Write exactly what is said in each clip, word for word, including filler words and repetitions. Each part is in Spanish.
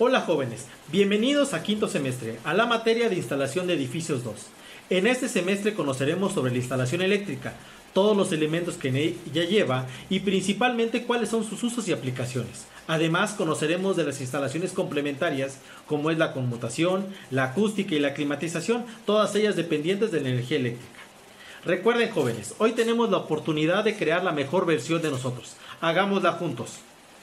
Hola jóvenes, bienvenidos a quinto semestre, a la materia de instalación de edificios dos. En este semestre conoceremos sobre la instalación eléctrica, todos los elementos que ella lleva y principalmente cuáles son sus usos y aplicaciones. Además conoceremos de las instalaciones complementarias como es la conmutación, la acústica y la climatización, todas ellas dependientes de la energía eléctrica. Recuerden jóvenes, hoy tenemos la oportunidad de crear la mejor versión de nosotros. Hagámosla juntos.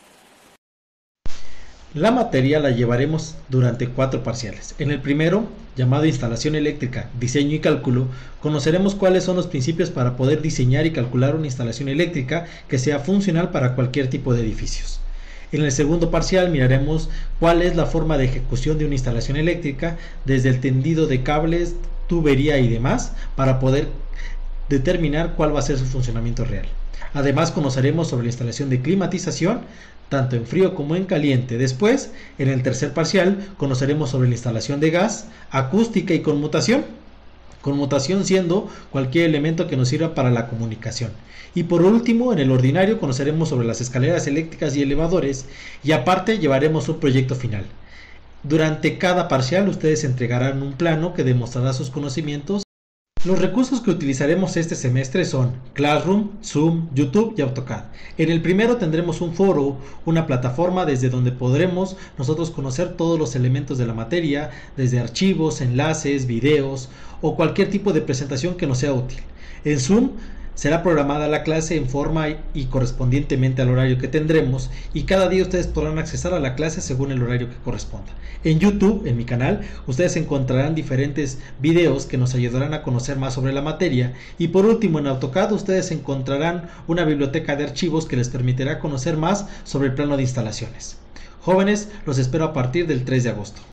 La materia la llevaremos durante cuatro parciales. En el primero, llamado Instalación Eléctrica, Diseño y Cálculo, conoceremos cuáles son los principios para poder diseñar y calcular una instalación eléctrica que sea funcional para cualquier tipo de edificios. En el segundo parcial miraremos cuál es la forma de ejecución de una instalación eléctrica, desde el tendido de cables, tubería y demás, para poder determinar cuál va a ser su funcionamiento real. Además conoceremos sobre la instalación de climatización, tanto en frío como en caliente. Después, en el tercer parcial, conoceremos sobre la instalación de gas, acústica y conmutación. Conmutación siendo cualquier elemento que nos sirva para la comunicación. Y por último, en el ordinario, conoceremos sobre las escaleras eléctricas y elevadores, y aparte llevaremos un proyecto final. Durante cada parcial, ustedes entregarán un plano que demostrará sus conocimientos. Los recursos que utilizaremos este semestre son Classroom, Zoom, YouTube y AutoCAD. En el primero tendremos un foro, una plataforma desde donde podremos nosotros conocer todos los elementos de la materia, desde archivos, enlaces, videos o cualquier tipo de presentación que nos sea útil. En Zoom será programada la clase en forma y correspondientemente al horario que tendremos, y cada día ustedes podrán accesar a la clase según el horario que corresponda. En YouTube, en mi canal, ustedes encontrarán diferentes videos que nos ayudarán a conocer más sobre la materia, y por último en AutoCAD ustedes encontrarán una biblioteca de archivos que les permitirá conocer más sobre el plano de instalaciones. Jóvenes, los espero a partir del tres de agosto.